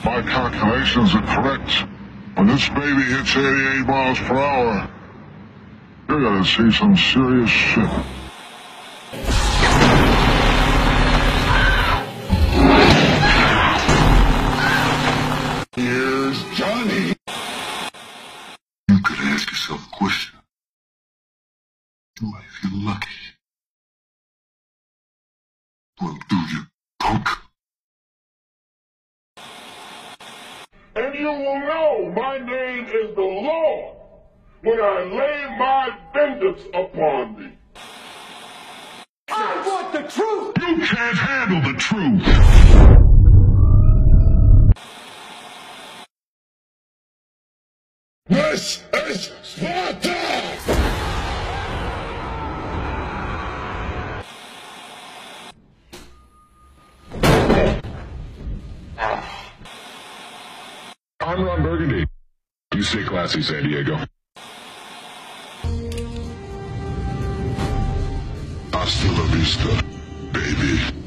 my calculations are correct, when this baby hits 88 miles per hour, you're gonna see some serious shit. Here's Johnny. You could ask yourself a question. Do I feel lucky? Well, do you, punk? And you will know my name is the Lord when I lay my vengeance upon thee. I want the truth! You can't handle the truth! This is Sparta! I'm Ron Burgundy. You stay classy, San Diego. Hasta la vista, baby.